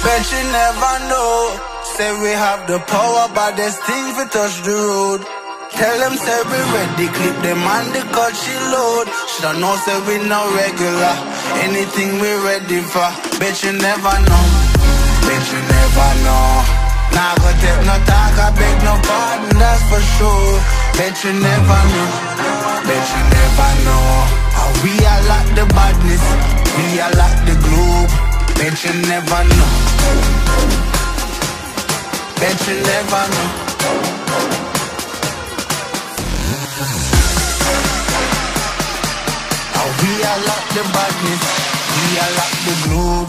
Bet you never know. Say we have the power, but there's things we touch the road. Tell them say we ready, clip them on the cut she load. Shoulda know say we no regular, anything we ready for. Bet you never know, bet you never know. Nah go take no talk, I beg no pardon, that's for sure. Bet you never know, bet you never know. How we are like the badness, we are like the globe. Bet you never know, bet you never know. How we are like the badness, we are like the globe.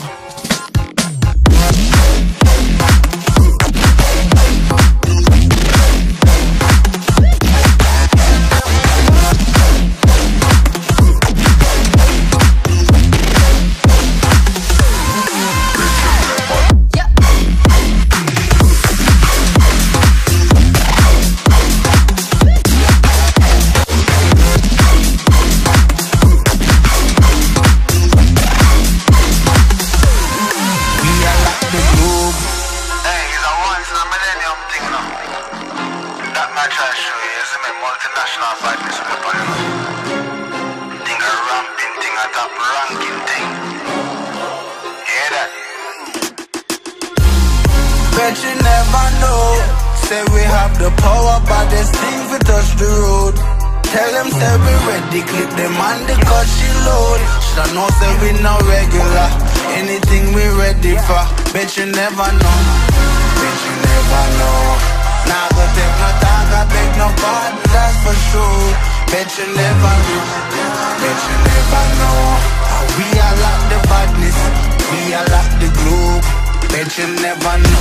Multinational fight this weapon, you know. Think a ramping thing, a top ranking thing. Hear that? Bet you never know. Say we have the power, but there's things we touch the road. Tell them say we ready, clip them on the cut she load. Shoulda know say we no regular, anything we ready for. Bet you never know, bet you never know. Nah go take no talk, I beg no pardon, that's for sure. Bet you never know, bet you never know. How we are like the badness, we are like the globe. Bet you never know.